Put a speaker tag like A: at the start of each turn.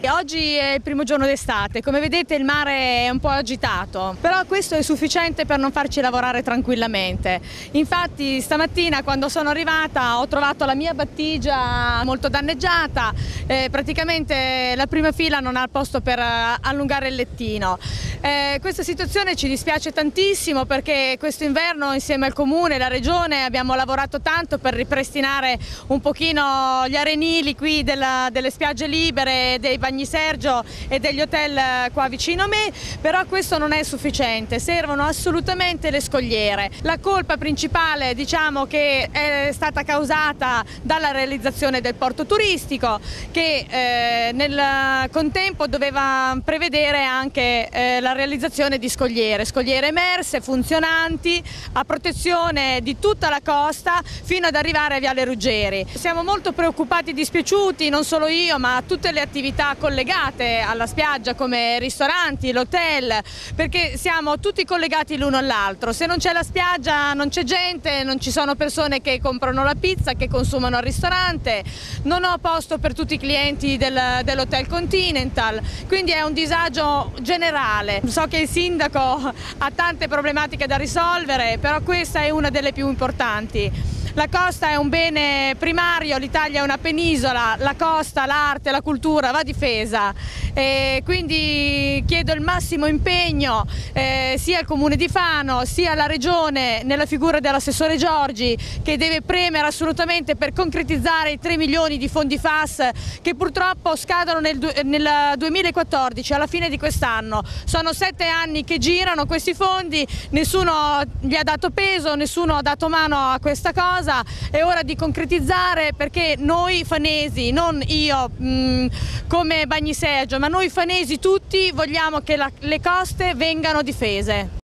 A: Oggi è il primo giorno d'estate, come vedete il mare è un po' agitato, però questo è sufficiente per non farci lavorare tranquillamente. Infatti stamattina quando sono arrivata ho trovato la mia battigia molto danneggiata, praticamente la prima fila non ha il posto per allungare il lettino. Questa situazione ci dispiace tantissimo perché questo inverno insieme al Comune e la Regione abbiamo lavorato tanto per ripristinare un pochino gli arenili qui delle spiagge libere, dei Bagni Sergio e degli hotel qua vicino a me, però questo non è sufficiente, servono assolutamente le scogliere. La colpa principale diciamo che è stata causata dalla realizzazione del porto turistico che nel contempo doveva prevedere anche la realizzazione di scogliere emerse, funzionanti, a protezione di tutta la costa fino ad arrivare a Viale Ruggeri. Siamo molto preoccupati e dispiaciuti, non solo io ma tutte le attività collegate alla spiaggia come ristoranti, l'hotel, perché siamo tutti collegati l'uno all'altro. Se non c'è la spiaggia non c'è gente, non ci sono persone che comprano la pizza, che consumano al ristorante, non ho posto per tutti i clienti dell'Hotel Continental, quindi è un disagio generale. So che il sindaco ha tante problematiche da risolvere, però questa è una delle più importanti. La costa è un bene primario, l'Italia è una penisola, la costa, l'arte, la cultura va difesa e quindi chiedo il massimo impegno sia al Comune di Fano sia alla Regione nella figura dell'assessore Giorgi che deve premere assolutamente per concretizzare i 3 milioni di fondi FAS che purtroppo scadono nel 2014, alla fine di quest'anno. Sono 7 anni che girano questi fondi, nessuno gli ha dato peso, nessuno ha dato mano a questa cosa. È ora di concretizzare perché noi fanesi, non io come Bagni Sergio, ma noi fanesi tutti vogliamo che le coste vengano difese.